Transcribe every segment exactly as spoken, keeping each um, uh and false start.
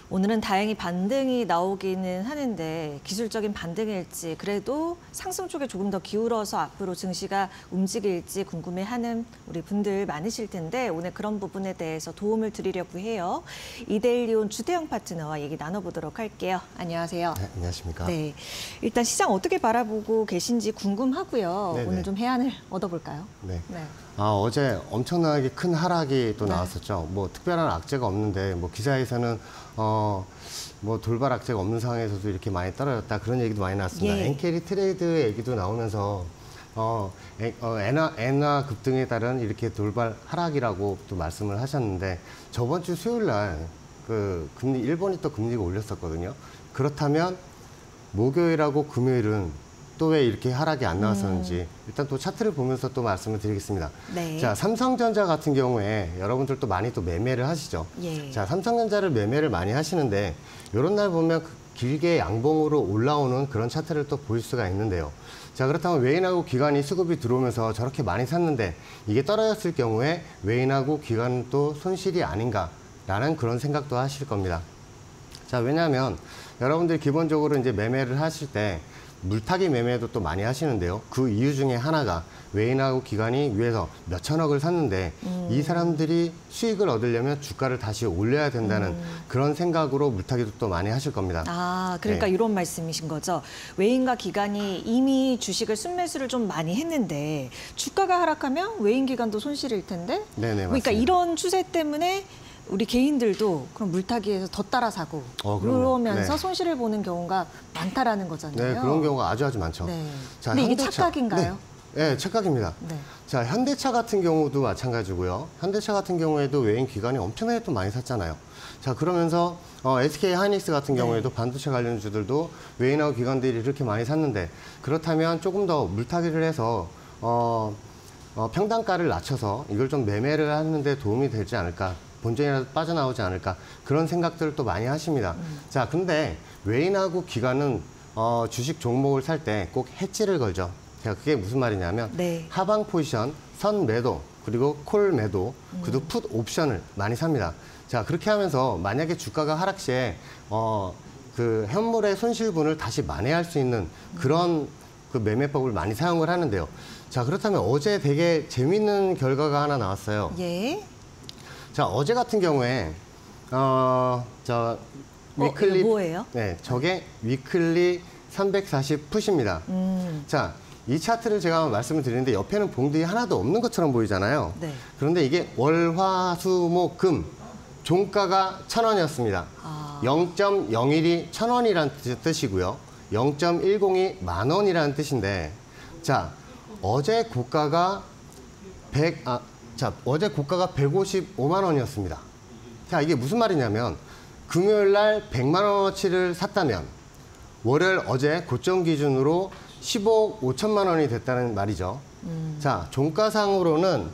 오늘은 다행히 반등이 나오기는 하는데 기술적인 반등일지 그래도 상승 쪽에 조금 더 기울어서 앞으로 증시가 움직일지 궁금해하는 우리 분들 많으실 텐데 오늘 그런 부분에 대해서 도움을 드리려고 해요. 이데일리온 주태영 파트너와 얘기 나눠보도록 할게요. 안녕하세요. 네, 안녕하십니까. 네, 일단 시장 어떻게 바라보고 계신지 궁금하고요. 네네. 오늘 좀 해안을 얻어볼까요? 네. 네. 아, 어제 엄청나게 큰 하락이 또 나왔었죠. 네. 뭐 특별한 악재가 없는데 뭐 기사에서는 어, 뭐 돌발 악재가 없는 상황에서도 이렇게 많이 떨어졌다 그런 얘기도 많이 나왔습니다. 예. 엔캐리 트레이드 얘기도 나오면서 어, 에, 어, 엔화, 엔화 급등에 따른 이렇게 돌발 하락이라고 또 말씀을 하셨는데 저번 주 수요일 날 그 금리 일본이 또 금리가 올렸었거든요. 그렇다면 목요일하고 금요일은 또 왜 이렇게 하락이 안 나왔었는지 음. 일단 또 차트를 보면서 또 말씀을 드리겠습니다. 네. 자, 삼성전자 같은 경우에 여러분들 또 많이 또 매매를 하시죠. 예. 자, 삼성전자를 매매를 많이 하시는데 이런 날 보면 길게 양봉으로 올라오는 그런 차트를 또 보일 수가 있는데요. 자, 그렇다면 외인하고 기관이 수급이 들어오면서 저렇게 많이 샀는데 이게 떨어졌을 경우에 외인하고 기관은 또 손실이 아닌가라는 그런 생각도 하실 겁니다. 자, 왜냐하면 여러분들이 기본적으로 이제 매매를 하실 때 물타기 매매도 또 많이 하시는데요. 그 이유 중에 하나가 외인하고 기관이 위에서 몇 천억을 샀는데 음. 이 사람들이 수익을 얻으려면 주가를 다시 올려야 된다는 음. 그런 생각으로 물타기도 또 많이 하실 겁니다. 아, 그러니까 네. 이런 말씀이신 거죠. 외인과 기관이 이미 주식을 순매수를 좀 많이 했는데 주가가 하락하면 외인 기관도 손실일 텐데. 네네, 그러니까 맞습니다. 이런 추세 때문에 우리 개인들도 그럼 물타기에서 더 따라 사고 어, 그러면서 네. 손실을 보는 경우가 많다라는 거잖아요. 네, 그런 경우가 아주 아주 많죠. 네. 자, 근데 이게 현대차. 착각인가요? 네, 네, 착각입니다. 네. 자, 현대차 같은 경우도 마찬가지고요. 현대차 같은 경우에도 외인 기관이 엄청나게 또 많이 샀잖아요. 자, 그러면서 어, 에스케이 하이닉스 같은 경우에도 네. 반도체 관련주들도 외인하고 기관들이 이렇게 많이 샀는데 그렇다면 조금 더 물타기를 해서 어, 어, 평단가를 낮춰서 이걸 좀 매매를 하는 데 도움이 되지 않을까. 본전이라도 빠져나오지 않을까 그런 생각들을 또 많이 하십니다. 음. 자, 근데 외인하고 기관은 어, 주식 종목을 살 때 꼭 해지를 걸죠. 자, 그게 무슨 말이냐면 네. 하방 포지션, 선 매도, 그리고 콜 매도, 음. 그리고 풋 옵션을 많이 삽니다. 자, 그렇게 하면서 만약에 주가가 하락 시에 어, 그 현물의 손실분을 다시 만회할 수 있는 그런 그 매매법을 많이 사용을 하는데요. 자, 그렇다면 어제 되게 재밌는 결과가 하나 나왔어요. 예. 자, 어제 같은 경우에 어, 저 위클리 어, 뭐예요? 네, 저게 위클리 삼백사십 풋입니다. 음. 자, 이 차트를 제가 한번 말씀을 드리는데 옆에는 봉들이 하나도 없는 것처럼 보이잖아요. 네. 그런데 이게 월, 화, 수, 목, 금 종가가 천 원이었습니다. 아. 영 점 영일이 천 원이라는 뜻이고요. 영 점 일공이 만 원이라는 뜻인데 자, 어제 고가가 백 아 자, 어제 고가가 백오십오만 원이었습니다. 자, 이게 무슨 말이냐면 금요일 날 백만 원어치를 샀다면 월요일 어제 고점 기준으로 십오억 오천만 원이 됐다는 말이죠. 음. 자, 종가상으로는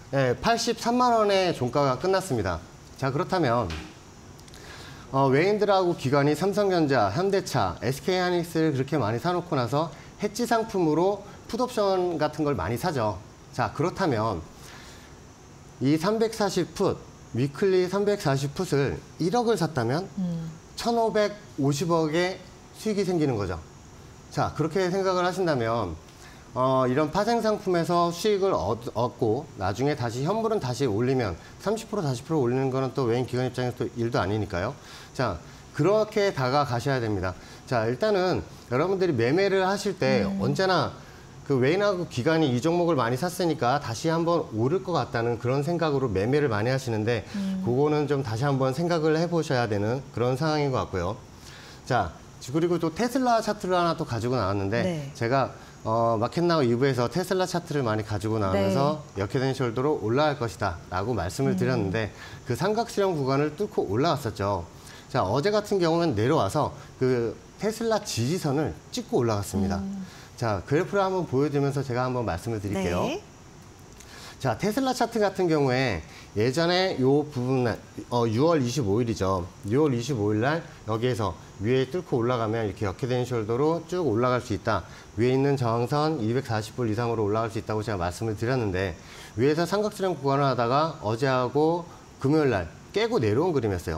팔십삼만 원의 종가가 끝났습니다. 자, 그렇다면 어, 외인들하고 기관이 삼성전자, 현대차, 에스케이 하이닉스를 그렇게 많이 사놓고 나서 해지 상품으로 풋옵션 같은 걸 많이 사죠. 자, 그렇다면 이 삼백사십 풋, 위클리 삼백사십 풋을 일억을 샀다면 음. 천오백오십억의 수익이 생기는 거죠. 자, 그렇게 생각을 하신다면 어, 이런 파생 상품에서 수익을 얻, 얻고 나중에 다시 현물은 다시 올리면 삼십 퍼센트, 사십 퍼센트 올리는 거는 또 외인 기관 입장에서 또 일도 아니니까요. 자, 그렇게 다가가셔야 됩니다. 자, 일단은 여러분들이 매매를 하실 때 음. 언제나 그 외인하고 기관이 이 종목을 많이 샀으니까 다시 한번 오를 것 같다는 그런 생각으로 매매를 많이 하시는데 음. 그거는 좀 다시 한번 생각을 해보셔야 되는 그런 상황인 것 같고요. 자, 그리고 또 테슬라 차트를 하나 또 가지고 나왔는데 네. 제가 어, 마켓나우 이 부에서 테슬라 차트를 많이 가지고 나오면서 네. 역회전셜도로 올라갈 것이다 라고 말씀을 음. 드렸는데 그 삼각수렴 구간을 뚫고 올라왔었죠. 자, 어제 같은 경우는 내려와서 그 테슬라 지지선을 찍고 올라갔습니다. 음. 자, 그래프를 한번 보여드리면서 제가 한번 말씀을 드릴게요. 네. 자, 테슬라 차트 같은 경우에 예전에 요 부분, 어, 유월 이십오일이죠. 유월 이십오일 날 여기에서 위에 뚫고 올라가면 이렇게 역회된 숄더로 쭉 올라갈 수 있다. 위에 있는 저항선 이백사십 불 이상으로 올라갈 수 있다고 제가 말씀을 드렸는데 위에서 삼각수렴 구간을 하다가 어제하고 금요일 날 깨고 내려온 그림이었어요.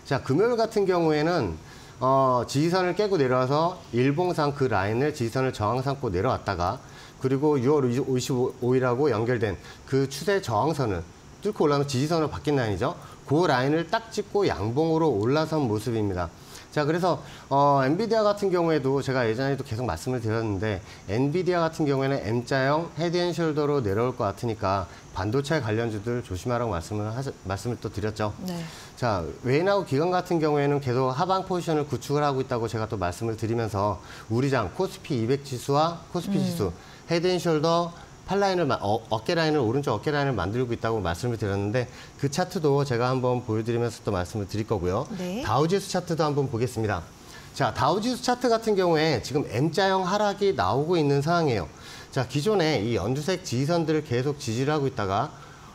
자, 금요일 같은 경우에는 어, 지지선을 깨고 내려와서 일봉상 그 라인을 지지선을 저항 삼고 내려왔다가 그리고 유월 이십오일하고 연결된 그 추세 저항선을 뚫고 올라오는 지지선으로 바뀐 라인이죠. 그 라인을 딱 찍고 양봉으로 올라선 모습입니다. 자, 그래서 어, 엔비디아 같은 경우에도 제가 예전에도 계속 말씀을 드렸는데 엔비디아 같은 경우에는 M자형 헤드앤숄더로 내려올 것 같으니까 반도체 관련주들 조심하라고 말씀을 하셔, 말씀을 또 드렸죠. 네. 자, 외인하고 기관 같은 경우에는 계속 하방 포지션을 구축을 하고 있다고 제가 또 말씀을 드리면서 우리장 코스피 이백 지수와 코스피 음. 지수 헤드앤숄더 팔 라인을, 어, 어깨 라인을, 오른쪽 어깨 라인을 만들고 있다고 말씀을 드렸는데 그 차트도 제가 한번 보여드리면서 또 말씀을 드릴 거고요. 네. 다우지수 차트도 한번 보겠습니다. 자, 다우지수 차트 같은 경우에 지금 M자형 하락이 나오고 있는 상황이에요. 자, 기존에 이 연두색 지지선들을 계속 지지를 하고 있다가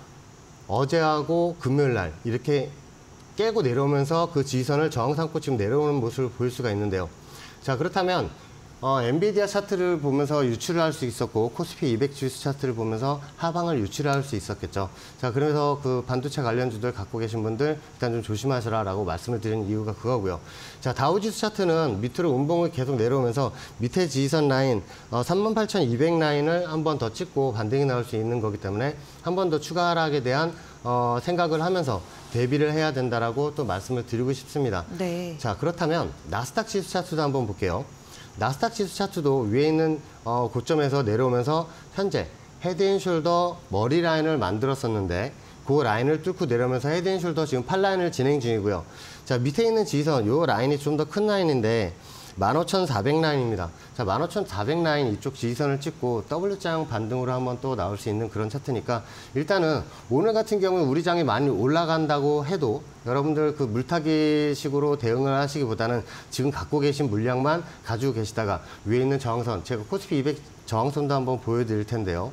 어제하고 금요일 날 이렇게 깨고 내려오면서 그 지지선을 저항 삼고 지금 내려오는 모습을 볼 수가 있는데요. 자, 그렇다면 어, 엔비디아 차트를 보면서 유출을 할 수 있었고 코스피 이백 지수 차트를 보면서 하방을 유출을 할 수 있었겠죠. 자, 그래서 그 반도체 관련주들 갖고 계신 분들 일단 좀 조심하시라라고 말씀을 드린 이유가 그거고요. 자, 다우지수 차트는 밑으로 운봉을 계속 내려오면서 밑에 지지선 라인 어, 삼만 팔천이백 라인을 한 번 더 찍고 반등이 나올 수 있는 거기 때문에 한 번 더 추가 하락에 대한 어, 생각을 하면서 대비를 해야 된다라고 또 말씀을 드리고 싶습니다. 네. 자, 그렇다면 나스닥 지수 차트도 한번 볼게요. 나스닥 지수 차트도 위에 있는 어, 고점에서 내려오면서 현재 헤드앤숄더 머리 라인을 만들었었는데 그 라인을 뚫고 내려오면서 헤드앤숄더 지금 팔 라인을 진행 중이고요. 자, 밑에 있는 지지선 이 라인이 좀 더 큰 라인인데 만 오천사백 라인입니다. 자, 만 오천사백 라인 이쪽 지지선을 찍고 W장 반등으로 한번 또 나올 수 있는 그런 차트니까 일단은 오늘 같은 경우에 우리 장이 많이 올라간다고 해도 여러분들 그 물타기식으로 대응을 하시기보다는 지금 갖고 계신 물량만 가지고 계시다가 위에 있는 저항선, 제가 코스피 이백 저항선도 한번 보여드릴 텐데요.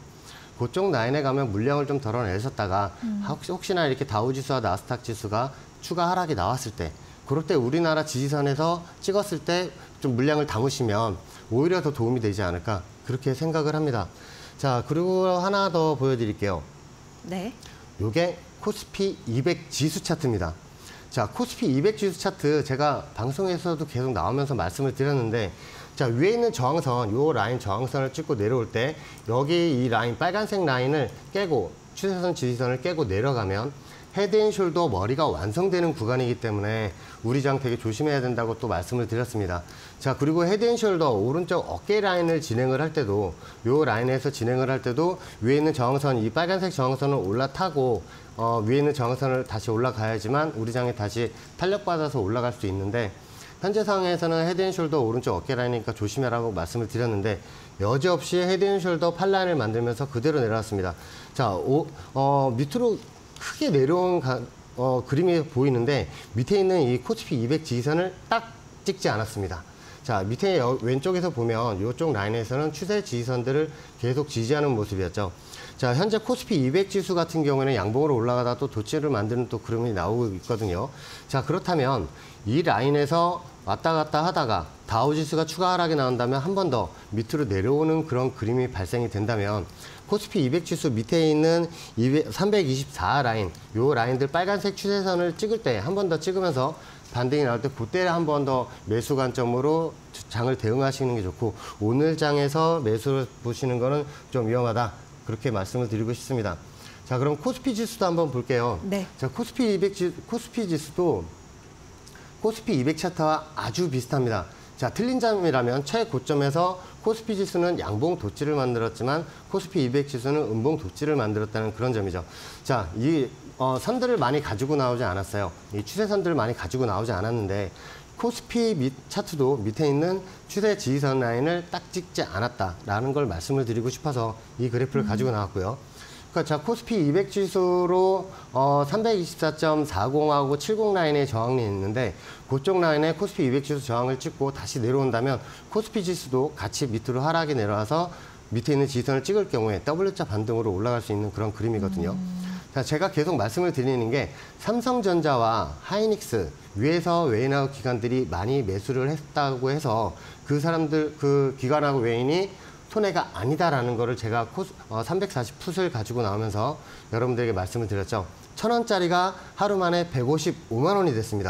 그쪽 라인에 가면 물량을 좀 덜어내셨다가 음. 혹시, 혹시나 이렇게 다우지수와 나스닥 지수가 추가 하락이 나왔을 때 그럴 때 우리나라 지지선에서 찍었을 때 좀 물량을 담으시면 오히려 더 도움이 되지 않을까 그렇게 생각을 합니다. 자, 그리고 하나 더 보여드릴게요. 네. 요게 코스피 이백 지수 차트입니다. 자, 코스피 이백 지수 차트 제가 방송에서도 계속 나오면서 말씀을 드렸는데 자, 위에 있는 저항선, 요 라인 저항선을 찍고 내려올 때 여기 이 라인 빨간색 라인을 깨고 추세선 지지선을 깨고 내려가면 헤드앤숄더 머리가 완성되는 구간이기 때문에 우리 장 되게 조심해야 된다고 또 말씀을 드렸습니다. 자, 그리고 헤드앤숄더 오른쪽 어깨 라인을 진행을 할 때도 요 라인에서 진행을 할 때도 위에 있는 저항선, 이 빨간색 저항선을 올라타고 어, 위에 있는 저항선을 다시 올라가야지만 우리 장에 다시 탄력받아서 올라갈 수 있는데 현재 상황에서는 헤드앤숄더 오른쪽 어깨 라인이니까 조심해라고 말씀을 드렸는데 여지없이 헤드앤숄더 팔 라인을 만들면서 그대로 내려왔습니다. 자, 오, 어, 밑으로 크게 내려온 가, 어, 그림이 보이는데 밑에 있는 이 코스피 이백 지지선을 딱 찍지 않았습니다. 자, 밑에 여, 왼쪽에서 보면 이쪽 라인에서는 추세 지지선들을 계속 지지하는 모습이었죠. 자, 현재 코스피 이백 지수 같은 경우에는 양봉으로 올라가다 또 도치를 만드는 또 그림이 나오고 있거든요. 자, 그렇다면 이 라인에서 왔다 갔다 하다가 다우지수가 추가 하락이 나온다면 한 번 더 밑으로 내려오는 그런 그림이 발생이 된다면 코스피 이백 지수 밑에 있는 삼백이십사 라인, 요 라인들 빨간색 추세선을 찍을 때 한 번 더 찍으면서 반등이 나올 때 그때 한 번 더 매수 관점으로 장을 대응하시는 게 좋고 오늘 장에서 매수를 보시는 거는 좀 위험하다. 그렇게 말씀을 드리고 싶습니다. 자, 그럼 코스피 지수도 한번 볼게요. 네. 자, 코스피 이백 지, 코스피 지수도 코스피 이백 차트와 아주 비슷합니다. 자, 틀린 점이라면 최고점에서 코스피 지수는 양봉 도치를 만들었지만 코스피 이백 지수는 음봉 도치를 만들었다는 그런 점이죠. 자, 이 어, 선들을 많이 가지고 나오지 않았어요. 이 추세선들을 많이 가지고 나오지 않았는데 코스피 밑 차트도 밑에 있는 추세 지지선 라인을 딱 찍지 않았다라는 걸 말씀을 드리고 싶어서 이 그래프를 음. 가지고 나왔고요. 그러니까 자, 코스피 이백 지수로 어, 삼백이십사 점 사공하고 칠십 라인의 저항이 있는데 그쪽 라인에 코스피 이백 지수 저항을 찍고 다시 내려온다면 코스피 지수도 같이 밑으로 하락이 내려와서 밑에 있는 지지선을 찍을 경우에 W자 반등으로 올라갈 수 있는 그런 그림이거든요. 음. 자, 제가 계속 말씀을 드리는 게 삼성전자와 하이닉스 위에서 외인하고 기관들이 많이 매수를 했다고 해서 그 사람들, 그 기관하고 외인이 손해가 아니다라는 거를 제가 코스, 어, 삼백사십 풋을 가지고 나오면서 여러분들에게 말씀을 드렸죠. 천 원짜리가 하루 만에 백오십오만 원이 됐습니다.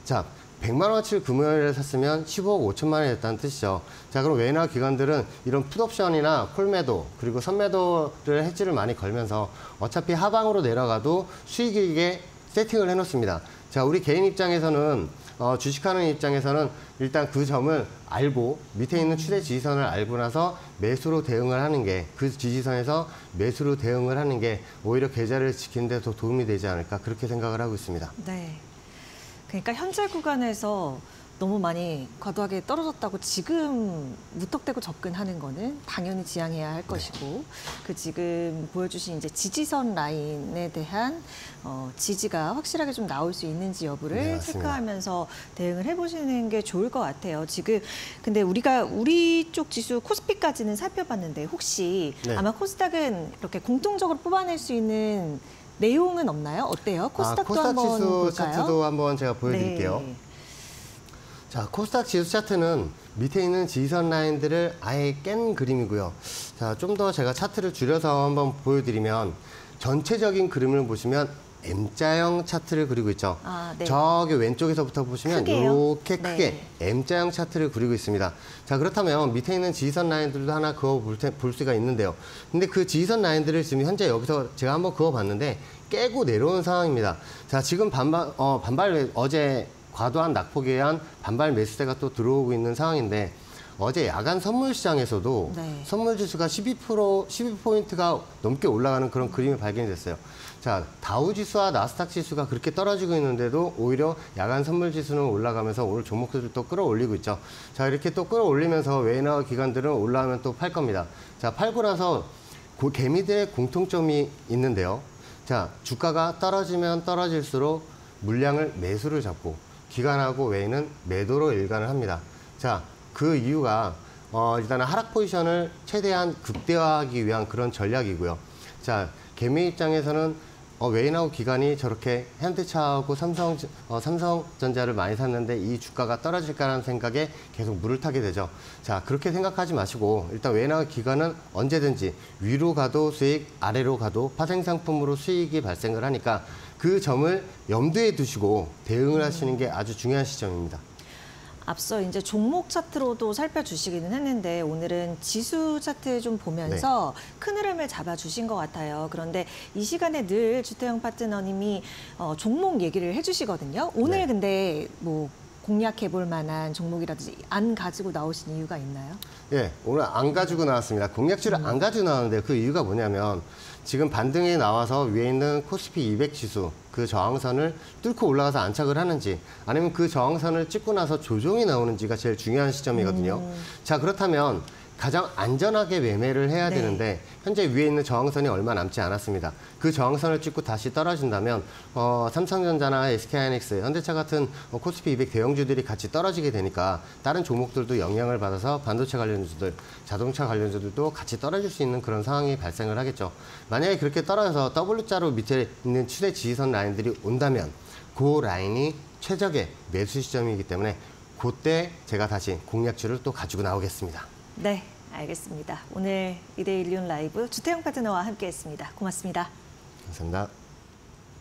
자, 백만 원어치를 금요일에 샀으면 십오억 오천만 원이 됐다는 뜻이죠. 자, 그럼 외인화 기관들은 이런 풋옵션이나 콜매도 그리고 선매도를 해지를 많이 걸면서 어차피 하방으로 내려가도 수익이익에 세팅을 해놓습니다. 자, 우리 개인 입장에서는 어, 주식하는 입장에서는 일단 그 점을 알고 밑에 있는 추세 지지선을 알고 나서 매수로 대응을 하는 게 그 지지선에서 매수로 대응을 하는 게 오히려 계좌를 지키는 데 더 도움이 되지 않을까 그렇게 생각을 하고 있습니다. 네. 그러니까 현재 구간에서 너무 많이 과도하게 떨어졌다고 지금 무턱대고 접근하는 거는 당연히 지양해야 할 것이고 그 지금 보여주신 이제 지지선 라인에 대한 어, 지지가 확실하게 좀 나올 수 있는지 여부를 네, 체크하면서 대응을 해보시는 게 좋을 것 같아요. 지금 근데 우리가 우리 쪽 지수 코스피까지는 살펴봤는데 혹시 네. 아마 코스닥은 이렇게 공통적으로 뽑아낼 수 있는 내용은 없나요? 어때요? 코스닥도 아, 코스닥 한번 지수 볼까요? 차트도 한번 제가 보여드릴게요. 네. 자, 코스닥 지수 차트는 밑에 있는 지지선 라인들을 아예 깬 그림이고요. 자, 좀 더 제가 차트를 줄여서 한번 보여드리면 전체적인 그림을 보시면 M자형 차트를 그리고 있죠. 아, 네. 저기 왼쪽에서부터 보시면 크게요? 이렇게 크게 네. M자형 차트를 그리고 있습니다. 자, 그렇다면 밑에 있는 지지선 라인들도 하나 그어 볼, 테, 볼 수가 있는데요. 근데 그 지지선 라인들을 지금 현재 여기서 제가 한번 그어 봤는데 깨고 내려온 상황입니다. 자, 지금 반발, 어, 반발 어제 과도한 낙폭에 의한 반발 매수세가 또 들어오고 있는 상황인데 어제 야간 선물 시장에서도 네. 선물 지수가 십이 퍼센트, 십이 포인트가 넘게 올라가는 그런 그림이 발견됐어요. 자, 다우 지수와 나스닥 지수가 그렇게 떨어지고 있는데도 오히려 야간 선물 지수는 올라가면서 오늘 종목들을 또 끌어올리고 있죠. 자, 이렇게 또 끌어올리면서 외인화 기관들은 올라오면 또 팔 겁니다. 자, 팔고 나서 그 개미들의 공통점이 있는데요. 자, 주가가 떨어지면 떨어질수록 물량을 매수를 잡고 기관하고 외인은 매도로 일관을 합니다. 자, 그 이유가 어, 일단은 하락 포지션을 최대한 극대화하기 위한 그런 전략이고요. 자, 개미 입장에서는 어, 외인하고 기관이 저렇게 현대차하고 삼성, 어, 삼성전자를 많이 샀는데 이 주가가 떨어질까라는 생각에 계속 물을 타게 되죠. 자, 그렇게 생각하지 마시고 일단 외인하고 기관은 언제든지 위로 가도 수익, 아래로 가도 파생상품으로 수익이 발생을 하니까 그 점을 염두에 두시고 대응을 하시는 게 아주 중요한 시점입니다. 앞서 이제 종목 차트로도 살펴주시기는 했는데 오늘은 지수 차트 좀 보면서 네. 큰 흐름을 잡아주신 것 같아요. 그런데 이 시간에 늘 주태영 파트너님이 어, 종목 얘기를 해주시거든요. 오늘 네. 근데 뭐 공략해볼 만한 종목이라든지 안 가지고 나오신 이유가 있나요? 예, 오늘 안 가지고 나왔습니다. 공략주를 음. 안 가지고 나왔는데 그 이유가 뭐냐면 지금 반등이 나와서 위에 있는 코스피 이백 지수 그 저항선을 뚫고 올라가서 안착을 하는지 아니면 그 저항선을 찍고 나서 조정이 나오는지가 제일 중요한 시점이거든요. 음. 자, 그렇다면 가장 안전하게 매매를 해야 네. 되는데 현재 위에 있는 저항선이 얼마 남지 않았습니다. 그 저항선을 찍고 다시 떨어진다면 어, 삼성전자나 에스케이하이닉스, 현대차 같은 어, 코스피 이백 대형주들이 같이 떨어지게 되니까 다른 종목들도 영향을 받아서 반도체 관련주들, 자동차 관련주들도 같이 떨어질 수 있는 그런 상황이 발생을 하겠죠. 만약에 그렇게 떨어져서 W자로 밑에 있는 추세 지지선 라인들이 온다면 그 라인이 최적의 매수 시점이기 때문에 그때 제가 다시 공략주를 또 가지고 나오겠습니다. 네, 알겠습니다. 오늘 이데일리온 라이브 주태영 파트너와 함께했습니다. 고맙습니다. 감사합니다.